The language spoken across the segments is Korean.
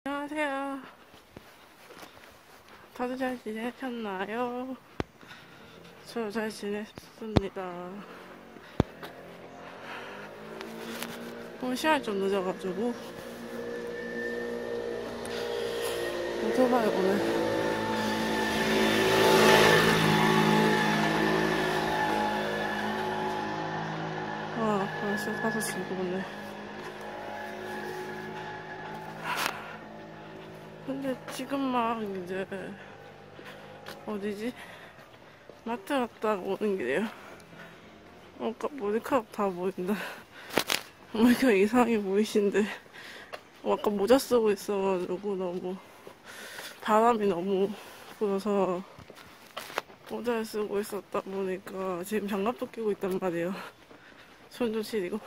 안녕하세요. 다들 잘 지내셨나요? 저 잘 지냈습니다. 오늘 시간이 좀 늦어가지고 오토바이 오늘 벌써 5시 오네. 근데 지금 막 이제 어디지? 마트 갔다 오는 길이에요. 아까 머리카락 다 보인다. 머리카락 이상해 보이신데 아까 모자 쓰고 있어가지고 너무 바람이 너무 불어서 모자를 쓰고 있었다 보니까 지금 장갑도 끼고 있단 말이에요. 손 좀 시리고.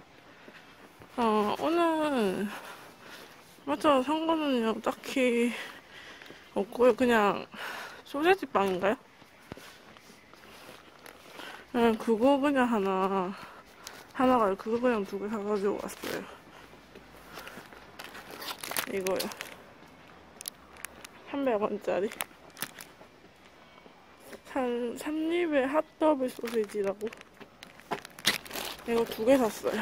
오늘 맞죠? 산 거는요 딱히 없고요. 그냥 소세지 빵인가요? 그거 그냥 하나가 그거 그냥 2개 사가지고 왔어요. 이거요. 300원짜리. 삼립의 핫더블 소세지라고. 이거 2개 샀어요.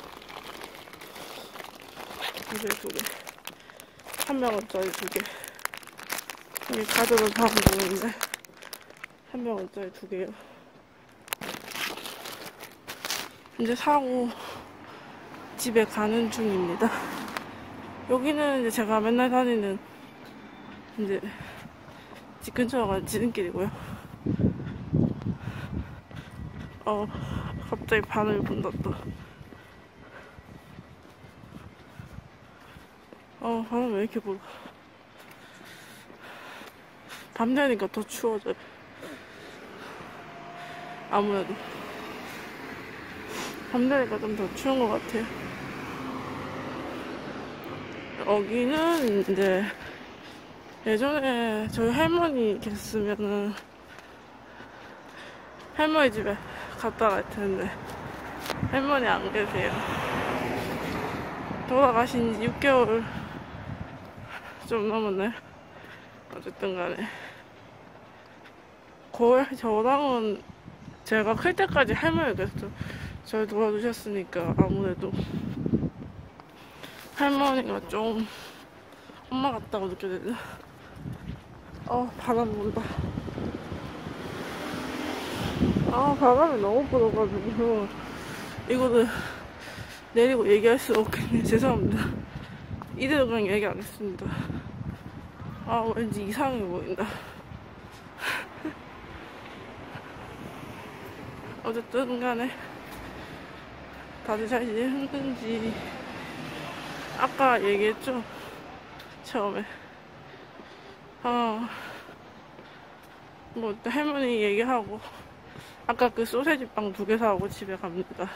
이거 2개. 300원짜리 2개. 여기 가져도 다 보이는데 300원짜리 2개요. 이제 사고 집에 가는 중입니다. 여기는 이제 제가 맨날 다니는 이제 집 근처가 지름길이고요. 갑자기 바람이 분다 또. 바람 왜 이렇게 불어? 밤 되니까 더 추워져요. 아무래도 밤 되니까 좀 더 추운 것 같아요. 여기는 이제 예전에 저희 할머니 계셨으면은 할머니 집에 갔다 갈 텐데 할머니 안 계세요. 돌아가신 지 6개월 좀 넘었네. 어쨌든 간에 거의 저랑은 제가 클 때까지 할머니가 저를 도와주셨으니까 아무래도 할머니가 좀 엄마 같다고 느껴지네. 바람 분다. 바람이 너무 불어가지고 이거를 내리고 얘기할 수 없겠네. 죄송합니다. 이대로 그냥 얘기 안 했습니다. 왠지 이상해 보인다. 어쨌든 간에 다들 잘 지냈는지 아까 얘기했죠? 처음에 뭐 할머니 얘기하고 아까 그 소세지 빵 2개 사오고 집에 갑니다.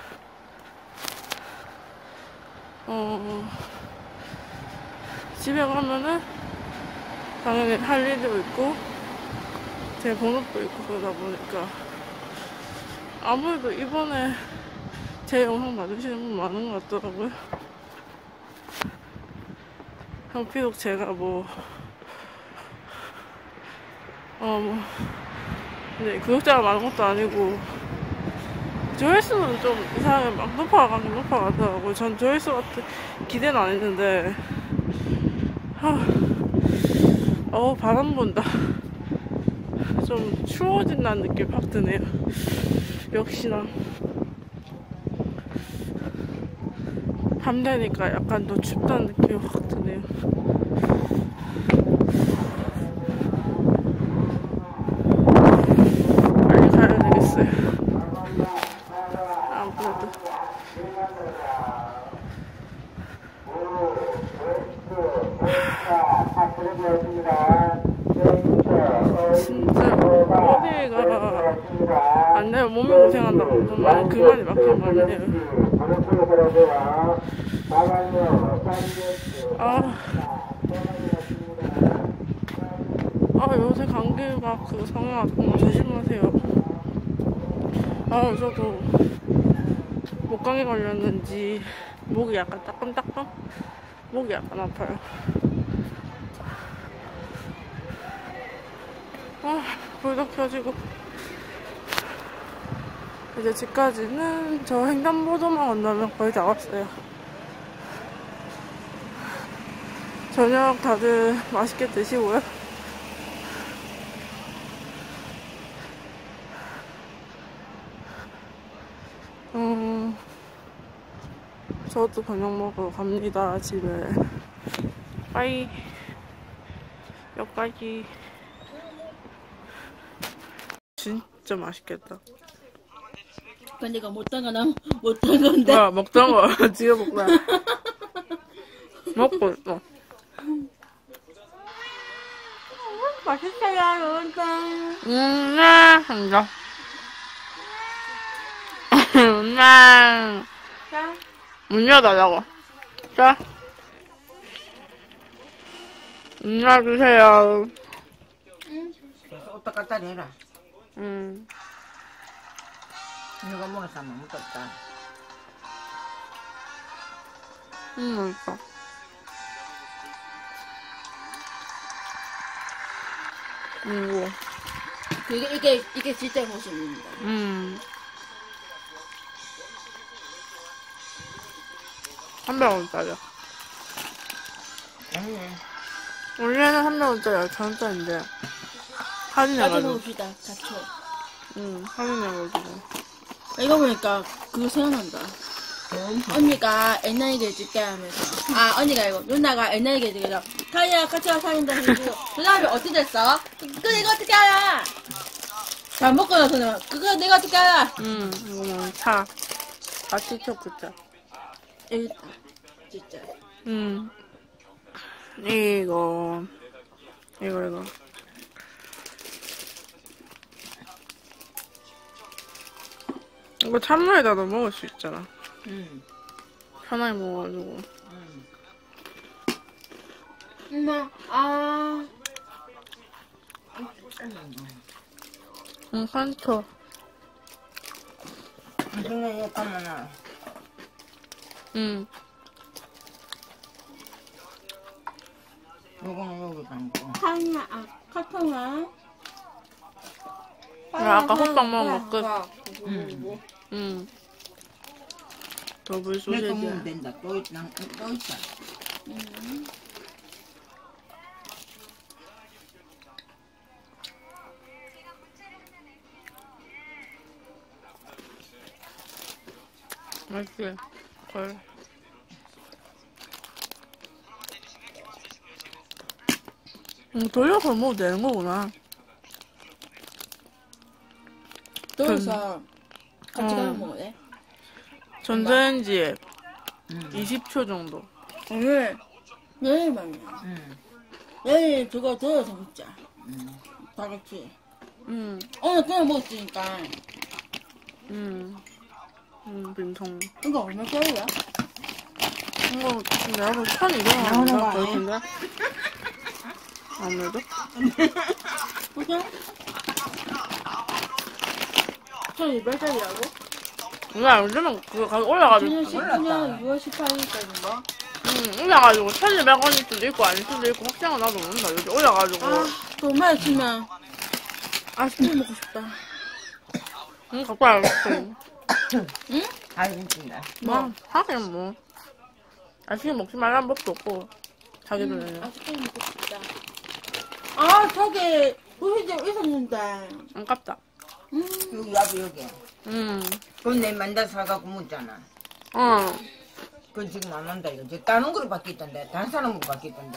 집에 가면은 당연히 할 일도 있고 제 번호도 있고 그러다 보니까 아무래도 이번에 제 영상 봐주시는 분 많은 것 같더라고요. 비록 제가 근데 구독자가 많은 것도 아니고 조회수는 좀 이상하게 막 높아가긴 높아가더라고요. 전 조회수 같은 기대는 안 했는데 바람 분다. 좀 추워진다는 느낌이 확 드네요. 역시나 밤 되니까 약간 더 춥다는 느낌이 확 드네요. 빨리 가야 되겠어요. 아무래도 진짜 어디가 안 돼요. 몸이 고생한다고 그 말이 막힌 말이에요. 요새 감기가 상해가지고 정말 조심하세요. 저도 목감기 걸렸는지 목이 약간 따끔따끔? 목이 약간 아파요. 불도 켜지고. 이제 집까지는 저 횡단보도만 건너면 거의 다 왔어요. 저녁 다들 맛있게 드시고요. 저도 저녁 먹으러 갑니다, 집에. 빠이. 여기까지. 진짜 맛있겠다. 근데 내가 못한 거 난 못한 건데. 뭐야, 먹던 거 지금 먹고 먹고 있어. 맛있어요, 여러분. 한다. 자. 문 열어달라고. 자. 문 열어주세요. 옷도 갖다 내라. 응. 이거 먹었으면 무섭다. 맛있어. 이게 진짜 모습입니다. 300원짜리야. 아니네. 원래는 300원짜리 2,000원짜리인데 할인해가지고. 봅시다, 가초. 할인해가지고. 이거 보니까 그거 생각난다. 언니가 옛날 얘기 해줄게 하면서. 언니가 이거, 누나가 옛날 얘기 해주게 타이야, 같이 사는다 해주고. 그 다음에 어떻게 됐어? 그거 내가 어떻게 알아? 밥 먹고 나서는, 그거 내가 어떻게 알아? 이거는 차. 같이 쳐 여기 있다. 진짜. 이거. 이거 찬물에다 넣어 먹을 수 있잖아. 편하게 먹어가지고. 엄마, 산초. 나중에 이거 가면은 요거는 여기 담고. 카통아. 아까 호떡 먹은 거 끝. 더블 내거 소세지. 먹으면 된다. 또 있다. 맛있게. 걸. 돌려서 먹어도 되는 거구나. 돌려서 같이 가서 먹어야 돼? 전자레인지에 20초 정도. 내일만이야. 내일 그거 돌려서 먹자. 다 같이. 오늘 그냥 먹었으니까. 빈통. 이거 얼마짜리야? 이거 내가 볼 1,200원 될 텐데. 아무래도. 그죠? 1,200짜리라고? 왜 요즘은 그거 가격 올라가지고. 2019년 6월 18일까지인가? 올라가지고 1,200원일 수도 있고 아닐 수도 있고 확실한 건 나도 모른다. 요즘 올라가지고. 정말 치면 아이스크림 먹고 싶다. 갖고 와야겠어. 응? 알겠습니다. 뭐, 하긴 뭐. 아침에 먹지 말라는 법도 없고, 자기들은. 아이스크림 먹고 싶다. 저기 부시집 있었는데. 아깝다. 여기 와도 여기. 그건 내 만다 사갖고 먹잖아. 그건 지금 안 한다 이거. 저 다른 거로 바뀌었던데. 다른 사람으로 바뀌었던데.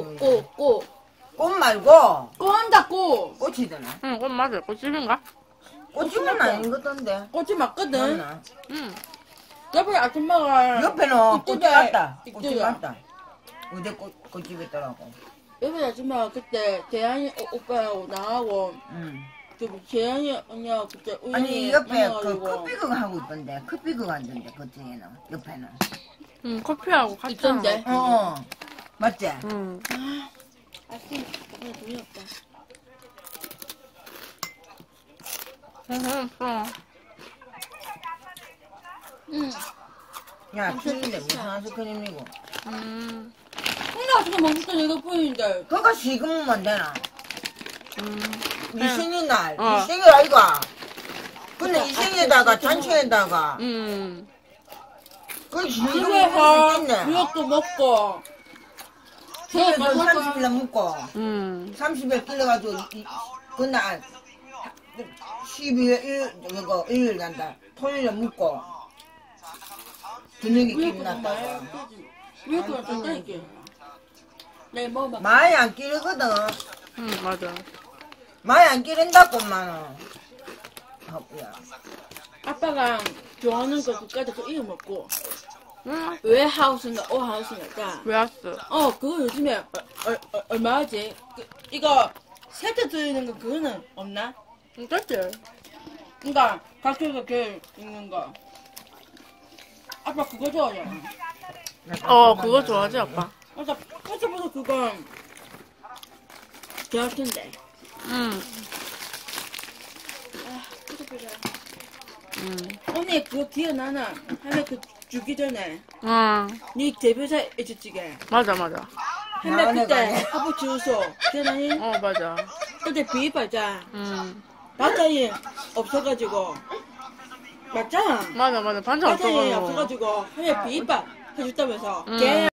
꽃 말고 한다, 꽃. 꽃이더나. 응, 그건 맞아. 꽃집인가? 꽃이면 아닌 거던데. 꽃이 맞거든. 맞나? 옆에 아줌마가. 옆에는 꽃이 이쪽에, 맞다. 꽃이 이쪽에. 맞다. 어제 꽃집에 있더라고. 옆에 아줌마가 그때 재한이 오빠하고 나하고 그 재한이 언니하고 그때 우연히 아니 옆에 그 만나가지고 커피국 하고 있던데. 커피국 하던데 그쪽에는 옆에는. 응, 커피하고 같이 있던데? 맞지? 아침 오늘 돈이 없다. 야 튀는데 무슨 아이스크림이고. 근데 가지고 먹을 건 이거 뿐인데. 그러니까 시금만 되나? 이 생일날, 어. 이 생일 아이가. 근데 이 생일에다가 잔치에다가 그 시금 집에서 먹을 수 있겠네. 미역도 먹고. 생일도 30일날 먹고 30일 끌려가지고 그날 12일 일요일 간다. 토요일에 먹고 저녁에 끼리 났다고. 미역도 좀 땡겨. 내 먹어봐. 많이 안 끼르거든. 맞아. 많이 안 끼른다고만. 야. 아빠가 좋아하는 거 그까지 그 이거 먹고. 응. 웨하우스인가 오하우스인가. 왜 왔어? 그거 요즘에 얼마 하지? 이거 세트 들리는 거 그거는 없나? 그치? 그니까 각종의 게 있는 거. 아빠 그거 좋아하잖아. 그거 좋아하지, 아빠? 맞아, 퍼져보서 그거 좋아할 텐데. 퍼져보자. 언니 그거 기억나나? 할매 그 주기 전에 니 대표자 해줬지게. 맞아. 할매 그때 아빠 주소 기억나니? 맞아. 그때 비입하자. 반찬이 없어가지고. 맞잖아. 맞아. 반찬 반찬이 없어가지고. 없어가지고 할매 비입밥 해줬다면서.